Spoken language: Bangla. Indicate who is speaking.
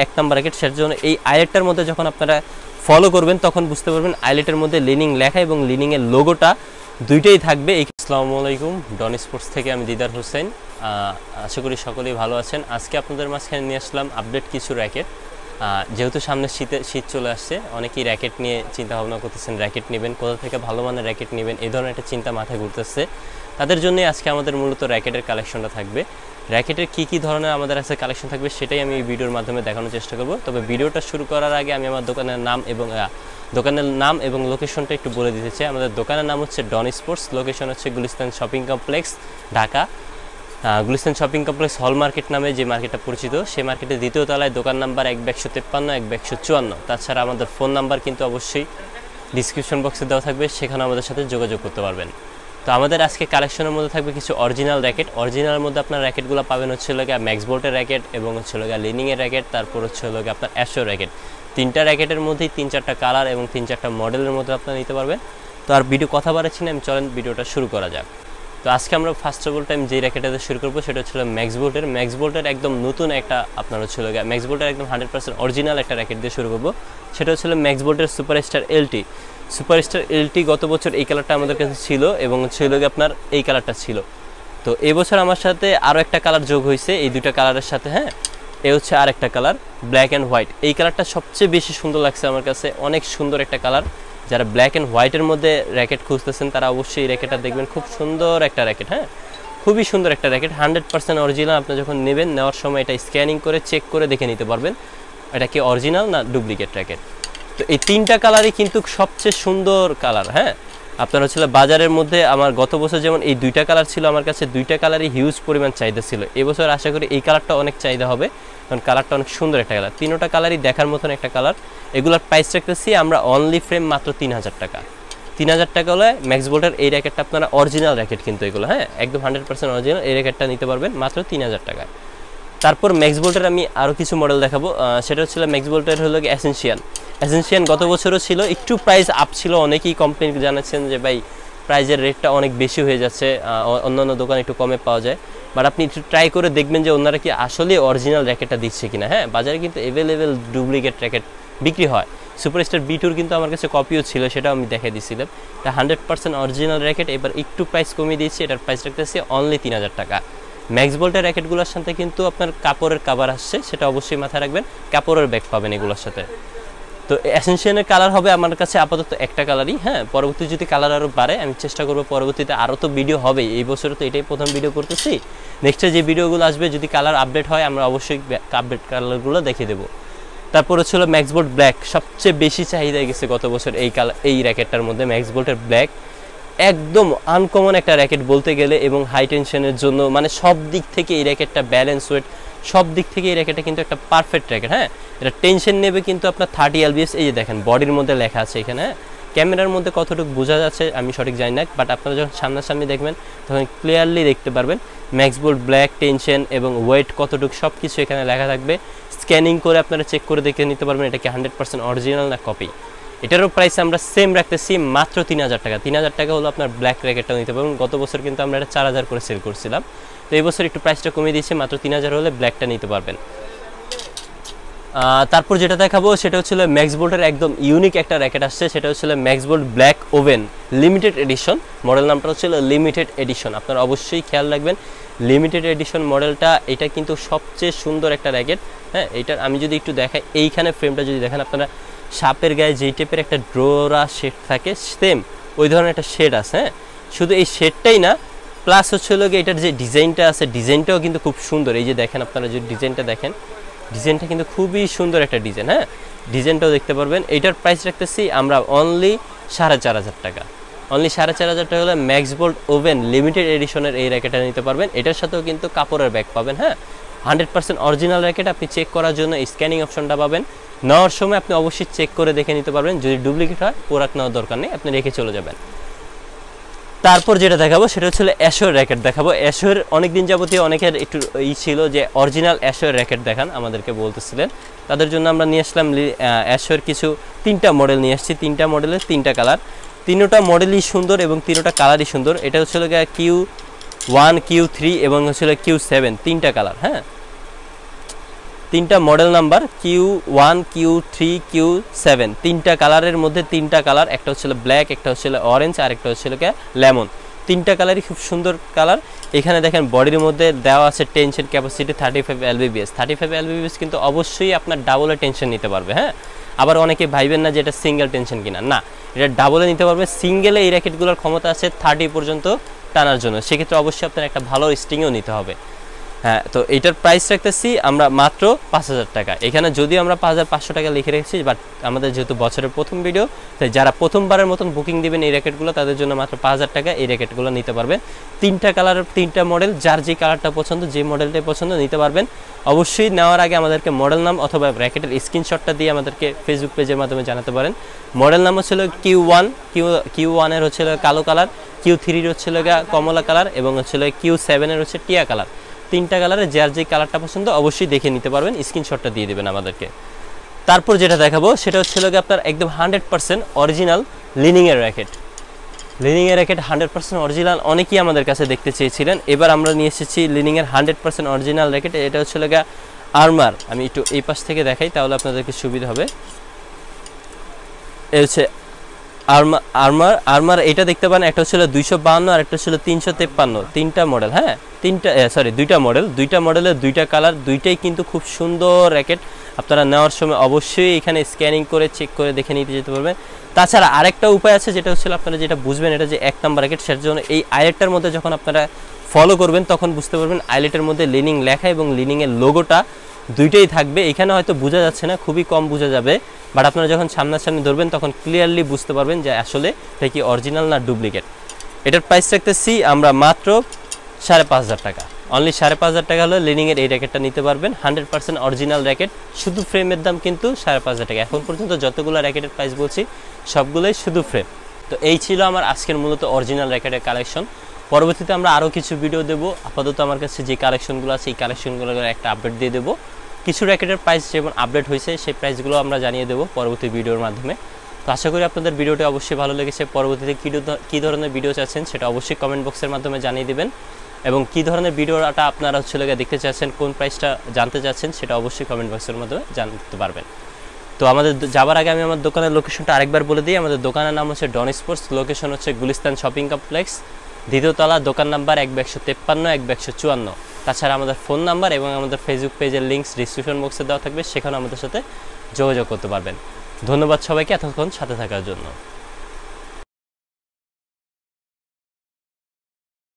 Speaker 1: এক নাম্বার র্যাকেট। সেটার জন্য এই আইলেটটার মধ্যে যখন আপনারা ফলো করবেন তখন বুঝতে পারবেন আইলেটের মধ্যে লিনিং লেখা এবং লিনিং এর লোগোটা দুইটাই থাকবে। আসসালামু আলাইকুম, ডন স্পোর্টস থেকে আমি দিদার হোসেন। আশা করি সকলেই ভালো আছেন। আজকে আপনাদের মাঝখানে নিয়ে আসলাম আপডেট কিছু র্যাকেট। যেহেতু সামনে শীত চলে আসছে, অনেকেই র্যাকেট নিয়ে চিন্তা ভাবনা করতেছেন, র্যাকেট নেবেন, কোথা থেকে ভালো মানের র্যাকেট নেবেন, এই ধরনের একটা চিন্তা মাথায় ঘুরতেছে। তাদের জন্যই আজকে আমাদের মূলত র্যাকেটের কালেকশনটা থাকবে। র্যাকেটের কী ধরনের আমাদের কাছে কালেকশন থাকবে সেটাই আমি এই ভিডিওর মাধ্যমে দেখানোর চেষ্টা করব। তবে ভিডিওটা শুরু করার আগে আমি আমার দোকানের নাম এবং লোকেশনটা একটু বলে দিতে চাই। আমাদের দোকানের নাম হচ্ছে ডন স্পোর্টস, লোকেশন হচ্ছে Gulistan shopping complex, Dhaka. Gulistan shopping complex হল মার্কেট নামে যে মার্কেটটা পরিচিত, সেই মার্কেটের দ্বিতীয় তলায় দোকান নাম্বার 153 154। তাছাড়া আমাদের ফোন নাম্বার কিন্তু অবশ্যই ডিসক্রিপশন বক্সে দেওয়া থাকবে, সেখানে আমাদের সাথে যোগাযোগ করতে পারবেন। তো আমাদের আজকে কালেকশনের মধ্যে থাকবে কিছু অরিজিনাল র্যাকেট। অরিজিনালের মধ্যে আপনার র্যাকেটগুলো পাবেন হচ্ছে ম্যাক্সবোল্টের র্যাকেট এবং হচ্ছে লিনিংয়ের র্যাকেট, তারপর হচ্ছে আপনার অ্যাশোর র্যাকেট। তিনটা র্যাকেটের মধ্যেই 3-4টা কালার এবং 3-4টা মডেলের মধ্যে আপনারা নিতে পারবেন। তো আর ভিডিও কথা বাড়াচ্ছি না, আমি চলেন ভিডিওটা শুরু করা যাক। তো আজকে আমরা ফার্স্ট অফ অল টাইম যে র্যাকেটটাতে শুরু করবো সেটা হচ্ছে ম্যাক্সবোল্টের একদম নতুন একটা আপনার হচ্ছে ম্যাক্সবোল্টের একদম 100% অরিজিনাল একটা র্যাকেট দিয়ে শুরু করবো। সেটা হচ্ছে ম্যাক্সবোল্টের সুপারস্টার এলটি। গত বছর এই কালারটা আমাদের কাছে ছিল এবং হচ্ছে আপনার এই কালারটা ছিল। তো এবছর আমার সাথে আরও একটা কালার যোগ হয়েছে এই দুইটা কালারের সাথে। হ্যাঁ, এ হচ্ছে আর একটা কালার, ব্ল্যাক অ্যান্ড হোয়াইট। এই কালারটা সবচেয়ে বেশি সুন্দর লাগছে আমার কাছে, অনেক সুন্দর একটা কালার। যারা ব্ল্যাক অ্যান্ড হোয়াইটের মধ্যে র্যাকেট খুঁজতেছেন তারা অবশ্যই এই র্যাকেটটা দেখবেন, খুব সুন্দর একটা র্যাকেট। হ্যাঁ, খুবই সুন্দর একটা র্যাকেট, 100% অরিজিনাল। আপনি যখন নেবেন, নেওয়ার সময় এটা স্ক্যানিং করে চেক করে দেখে নিতে পারবেন এটা কি অরিজিনাল না ডুপ্লিকেট র্যাকেট। তো এই তিনটা কালারই কিন্তু সবচেয়ে সুন্দর কালার। হ্যাঁ, আপনার হচ্ছে বাজারের মধ্যে আমার গত বছর যেমন এই দুইটা কালার ছিল, আমার কাছে দুইটা কালারই হিউজ পরিমাণ চাহিদা ছিল। এবছর আশা করি এই কালারটা অনেক চাহিদা হবে, কারণ কালারটা অনেক সুন্দর একটা কালার। তিনটা কালারই দেখার মতন একটা কালার। এগুলোর প্রাইস রাখতেছি আমরা অনলি ফ্রেম মাত্র 3000 টাকা। 3000 টাকা হলে ম্যাক্সবোল্টের এই র্যাকেটটা আপনারা অরিজিনাল র্যাকেট কিন্তু এগুলো, হ্যাঁ, একদম 100% অরিজিনাল এই র্যাকেটটা নিতে পারবেন মাত্র 3000 টাকায়। তারপর ম্যাক্সবোল্টের আমি আরও কিছু মডেল দেখাবো। সেটা হচ্ছে ম্যাক্সবোল্টের হলো অ্যাসেনশিয়ান। গত বছরও ছিল, একটু প্রাইস আপ ছিল। অনেকেই কমপ্লেন জানাচ্ছেন যে ভাই প্রাইজের রেটটা অনেক বেশি হয়ে যাচ্ছে, অন্যান্য দোকানে একটু কমে পাওয়া যায়। বাট আপনি একটু ট্রাই করে দেখবেন যে ওনারা কি আসলে অরিজিনাল র্যাকেটটা দিচ্ছে কিনা। হ্যাঁ, বাজারে কিন্তু অ্যাভেলেবেল ডুপ্লিকেট র্যাকেট বিক্রি হয়। সুপারস্টার B2 কিন্তু আমার কাছে কপিও ছিল, সেটাও আমি দেখে দিয়েছিলাম। এটা 100% অরিজিনাল র্যাকেট। এবার একটু প্রাইস কমিয়ে দিয়েছি, এটার প্রাইস রাখতেছি অনলি 3000 টাকা। ম্যাক্সবোল্টের র্যাকেটগুলোর সাথে কিন্তু আপনার কাপড়ের কাভার আসছে, সেটা অবশ্যই মাথায় রাখবেন। কাপড়ের ব্যাগ পাবেন এগুলোর সাথে। তো অ্যাসেনশিয়ানের কালার হবে আমার কাছে আপাতত একটা কালারই। হ্যাঁ, পরবর্তী যদি কালার আরও বাড়ে আমি চেষ্টা করবো, পরবর্তীতে আরও তো ভিডিও হবেই। এই বছরে তো এটাই প্রথম ভিডিও করতেছি, নেক্সটে যে ভিডিওগুলো আসবে যদি কালার আপডেট হয় আমরা অবশ্যই আপডেট কালারগুলো দেখিয়ে দেবো। তারপর হচ্ছিল ম্যাক্সবোল্ট ব্ল্যাক, সবচেয়ে বেশি চাহিদা গেছে গত বছর এই র্যাকেটটার মধ্যে। ম্যাক্সবোল্টের ব্ল্যাক একদম আনকমন একটা র্যাকেট বলতে গেলে, এবং হাই টেনশনের জন্য মানে সব দিক থেকে এই র্যাকেটটা ব্যালেন্স ওয়েট সব দিক থেকে এই র্যাকেটটা কিন্তু একটা পারফেক্ট র্যাকেট। হ্যাঁ, এটা টেনশন নেবে কিন্তু আপনার 30 lbs। এই যে দেখেন বডির মধ্যে লেখা আছে এখানে। হ্যাঁ, ক্যামেরার মধ্যে কতটুকু বোঝা যাচ্ছে আমি সঠিক জানি না, বাট আপনারা যখন সামনাসামনি দেখবেন তখন ক্লিয়ারলি দেখতে পারবেন ম্যাক্সবোল্ট ব্ল্যাক, টেনশন এবং ওয়েট কতটুকু সব কিছু এখানে লেখা থাকবে। স্ক্যানিং করে আপনারা চেক করে দেখে নিতে পারবেন এটা কি 100% অরিজিনাল না কপি। এটারও প্রাইস আমরা সেম রাখতেছি মাত্র 3000 টাকা। 3000 টাকা হলো আপনার ব্ল্যাক র্যাকেটটাও নিতে পারবেন। গত বছর কিন্তু আমরা এটা 4000 করে সেল করছিলাম, তো এই বছর একটু প্রাইসটা কমিয়ে দিয়েছি, মাত্র 3000 হলে ব্ল্যাকটা নিতে পারবেন। তারপর যেটা দেখাবো সেটা হচ্ছিল ম্যাক্সবোল্টের একদম ইউনিক একটা র্যাকেট আসছে, সেটা হচ্ছিল Maxbolt black oven limited edition. Model নামটা হচ্ছিল লিমিটেড এডিশন। আপনারা অবশ্যই খেয়াল রাখবেন লিমিটেড এডিশন মডেলটা, এটা কিন্তু সবচেয়ে সুন্দর একটা র্যাকেট। হ্যাঁ, এইটার আমি যদি একটু দেখাই, এইখানে ফ্রেমটা যদি দেখেন আপনারা, সাপের গায়ে যেই টাইপের একটা ড্রোরা শেড থাকে সেম ওই ধরনের একটা শেড আছে। হ্যাঁ, শুধু এই শেডটাই না, প্লাস হচ্ছে এটার যে ডিজাইনটা আছে, ডিজাইনটাও কিন্তু খুব সুন্দর। এই যে দেখেন আপনারা যদি ডিজাইনটা দেখেন, ডিজাইনটা কিন্তু খুবই সুন্দর একটা ডিজাইন। হ্যাঁ, ডিজাইনটাও দেখতে পারবেন। এইটার প্রাইস রাখতেছি আমরা অনলি 4500 টাকা। অনলি 4500 টাকা হলে ম্যাক্সবোল্ট ওভেন লিমিটেড এডিশনের এই র্যাকেটটা নিতে পারবেন। এটার সাথেও কিন্তু কাপড়ের ব্যাগ পাবেন। হ্যাঁ, 100% অরিজিনাল র্যাকেট। আপনি চেক করার জন্য স্ক্যানিং অপশনটা পাবেন। নেওয়ার সময় আপনি অবশ্যই চেক করে দেখে নিতে পারবেন, যদি ডুপ্লিকেট হয় প্রোডাক্ট নেওয়ার দরকার নেই, আপনি রেখে চলে যাবেন। তারপর যেটা দেখাবো সেটা হচ্ছে অ্যাশোর র্যাকেট দেখাবো। অ্যাশোর অনেকদিন যাবতীয় অনেকের একটু ছিল যে অরিজিনাল অ্যাশোর র্যাকেট দেখান, আমাদেরকে বলতেছিলেন। তাদের জন্য আমরা নিয়ে আসলাম অ্যাশোর কিছু 3টা মডেল নিয়ে আসছি। 3টা মডেলের 3টা কালার, 3টা মডেলই সুন্দর এবং 3টা কালারই সুন্দর। এটা হচ্ছে Q1, Q3 এবং হচ্ছে Q7, 3টা কালার। হ্যাঁ, তিনটা model number Q1 Q3 Q7, তিনটা কালারের মধ্যে তিনটা কালার, একটা হচ্ছে ব্ল্যাক, একটা হচ্ছে অরেঞ্জ, আর একটা হচ্ছে লেমন। তিনটা কালারই খুব সুন্দর কালার। এখানে দেখেন বডির মধ্যে দেওয়া আছে টেনশন ক্যাপাসিটি 35 lbps। 35 lbps কিন্তু অবশ্যই আপনার ডাবলে টেনশন নিতে পারবে। হ্যাঁ, আবার অনেকে ভাইবেন না যে এটা সিঙ্গেল টেনশন কিনা, না, এটা ডাবলে নিতে পারবে। সিঙ্গেলে এই র্যাকেটগুলোর ক্ষমতা আছে 30 পর্যন্ত টানার জন্য, সেক্ষেত্রে অবশ্যই আপনার একটা ভালো স্টিংও নিতে হবে। হ্যাঁ, তো এটার প্রাইস রাখতেছি আমরা মাত্র 5000 টাকা। এখানে যদিও আমরা 5500 টাকা লিখে রেখেছি, বাট আমাদের যেহেতু বছরের প্রথম ভিডিও, তাই যারা প্রথমবারের মতন বুকিং দিবেন এই র্যাকেটগুলো, তাদের জন্য মাত্র 5000 টাকা এই র্যাকেটগুলো নিতে পারবেন। তিনটা কালারের তিনটা মডেল, যার যে কালারটা পছন্দ, যে মডেলটাই পছন্দ নিতে পারবেন। অবশ্যই নেওয়ার আগে আমাদেরকে মডেল নাম অথবা র্যাকেটের স্ক্রিনশটটা দিয়ে আমাদেরকে ফেসবুক পেজের মাধ্যমে জানাতে পারেন। মডেল নাম হচ্ছিল Q1 এর হচ্ছিল কালো কালার, Q3 এর হচ্ছিল কমলা কালার, এবং হচ্ছিল Q7 এর হচ্ছে টিয়া কালার। তিনটা কালারে যার যে কালারটা পছন্দ অবশ্যই দেখে নিতে পারবেন, স্ক্রিনশটটা দিয়ে দেবেন আমাদেরকে। তারপর যেটা দেখাবো সেটা হচ্ছিল আপনার একদম 100% অরিজিনাল লিনিং এর র্যাকেট। লিনিং এর র্যাকেট 100% অরিজিনাল অনেকেই আমাদের কাছে দেখতে চেয়েছিলেন। এবার আমরা নিয়ে এসেছি লিনিং এর 100% অরিজিনাল র্যাকেট। এটা হচ্ছিল আর্মার। আমি একটু এই পাশ থেকে দেখাই, তাহলে আপনাদেরকে সুবিধা হবে। এই হচ্ছে আর্মার। এটা দেখতে পান, একটা হচ্ছিল 252 আর একটা হচ্ছিল 353। তিনটা মডেল, হ্যাঁ দুইটা মডেলের দুইটা কালার, দুইটাই কিন্তু খুব সুন্দর র্যাকেট। আপনারা নেওয়ার সময় অবশ্যই এখানে স্ক্যানিং করে চেক করে দেখে নিতে যেতে পারবেন। তাছাড়া আরেকটা উপায় আছে, যেটা হচ্ছিল আপনারা যেটা বুঝবেন এটা যে 1 নাম্বার র্যাকেট, সেটার জন্য এই আইলেটটার মধ্যে যখন আপনারা ফলো করবেন তখন বুঝতে পারবেন আইলেটের মধ্যে লিনিং লেখা এবং লিনিং এর লোগোটা দুইটাই থাকবে। এখানে হয়তো বোঝা যাচ্ছে না, খুবই কম বোঝা যাবে, বাট আপনারা যখন সামনাসামনি ধরবেন তখন ক্লিয়ারলি বুঝতে পারবেন যে আসলে এটা কি অরিজিনাল না ডুপ্লিকেট। এটার প্রাইস রাখতেছি আমরা মাত্র 5500 টাকা। অনলি 5500 টাকা হলে লিনিং এর এই র্যাকেটটা নিতে পারবেন। 100% অরিজিনাল র্যাকেট, শুধু ফ্রেমের দাম কিন্তু 5500 টাকা। এখন পর্যন্ত যতগুলো র্যাকেটের প্রাইস বলছি সবগুলোই শুধু ফ্রেম। তো এই ছিল আমার আজকের মূলত অরিজিনাল র্যাকেটের কালেকশন। পরবর্তীতে আমরা আরও কিছু ভিডিও দেবো। আপাতত আমার কাছে যে কালেকশনগুলো আছে এই কালেকশনগুলোর একটা আপডেট দিয়ে দেবো। কিছু র্যাকেটের প্রাইস যেমন আপডেট হয়েছে সেই প্রাইসগুলো আমরা জানিয়ে দেবো পরবর্তী ভিডিওর মাধ্যমে। তো আশা করি আপনাদের ভিডিওটি অবশ্যই ভালো লেগেছে। পরবর্তীতে কী ধরনের ভিডিও চাচ্ছেন সেটা অবশ্যই কমেন্ট বক্সের মাধ্যমে জানিয়ে দেবেন, এবং কী ধরনের ভিডিওটা আপনারা দেখতে চাচ্ছেন, কোন প্রাইসটা জানতে চাচ্ছেন সেটা অবশ্যই কমেন্ট বক্সের মাধ্যমে জানতে পারবেন। তো আমাদের যাবার আগে আমি আমার দোকানের লোকেশনটা আরেকবার বলে দিই। আমাদের দোকানের নাম হচ্ছে ডন স্পোর্টস, লোকেশন হচ্ছে গুলিস্তান শপিং কমপ্লেক্স, দ্বিতীয় তলা, দোকান নাম্বার 153 154। তাছাড়া আমাদের ফোন নাম্বার এবং আমাদের ফেসবুক পেজের লিঙ্কস ডিসক্রিপশন বক্সে দেওয়া থাকবে, সেখানে আমাদের সাথে যোগাযোগ করতে পারবেন। ধন্যবাদ সবাইকে এতক্ষণ সাথে থাকার জন্য।